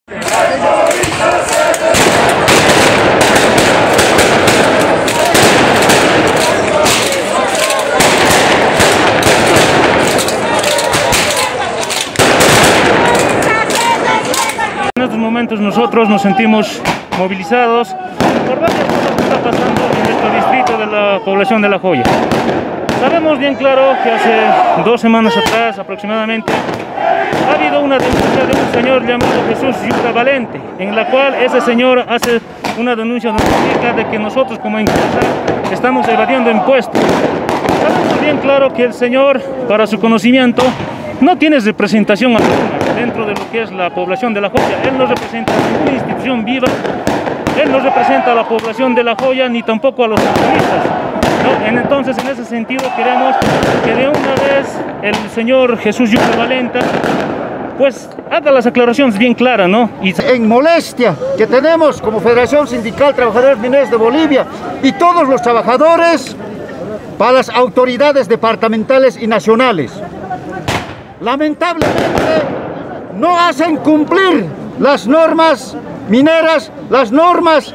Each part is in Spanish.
En estos momentos nosotros nos sentimos movilizados por varias cosas que está pasando en nuestro distrito de la población de La Joya. Sabemos bien claro que hace 2 semanas atrás aproximadamente ha habido una denuncia de un señor llamado Jesús Yucra Valente, en la cual ese señor hace una denuncia notifica de que nosotros como empresa estamos evadiendo impuestos. Sabemos bien claro que el señor, para su conocimiento, no tiene representación alguna dentro de lo que es la población de La Joya. Él no representa ninguna institución viva, él no representa a la población de La Joya ni tampoco a los activistas, ¿no? Entonces, en ese sentido, queremos que de una vez el señor Jesús Yucra Valenta pues haga las aclaraciones bien claras, ¿no? En molestia que tenemos como Federación Sindical Trabajadores Mineros de Bolivia y todos los trabajadores para las autoridades departamentales y nacionales. Lamentablemente no hacen cumplir las normas mineras, las normas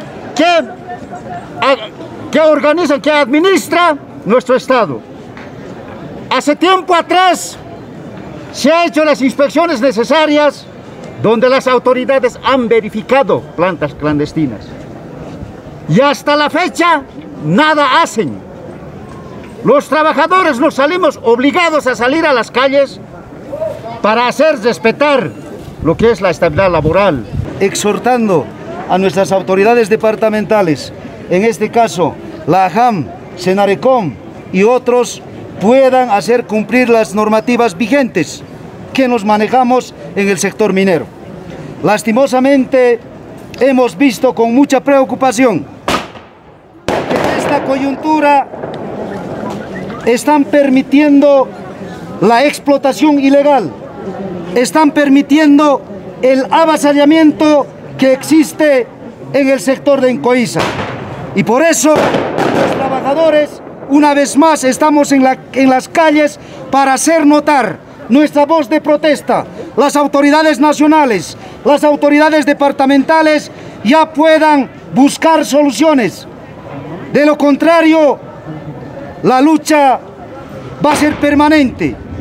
que organizan, que administra nuestro Estado. Hace tiempo atrás se han hecho las inspecciones necesarias donde las autoridades han verificado plantas clandestinas. Y hasta la fecha nada hacen. Los trabajadores nos salimos obligados a salir a las calles para hacer respetar lo que es la estabilidad laboral. Exhortando a nuestras autoridades departamentales, en este caso la AJAM, Senarecom y otros, puedan hacer cumplir las normativas vigentes que nos manejamos en el sector minero. Lastimosamente hemos visto con mucha preocupación que en esta coyuntura están permitiendo la explotación ilegal, están permitiendo el avasallamiento que existe en el sector de Encoiza. Y por eso los trabajadores, una vez más, estamos en las calles para hacer notar nuestra voz de protesta. Las autoridades nacionales, las autoridades departamentales ya puedan buscar soluciones. De lo contrario, la lucha va a ser permanente.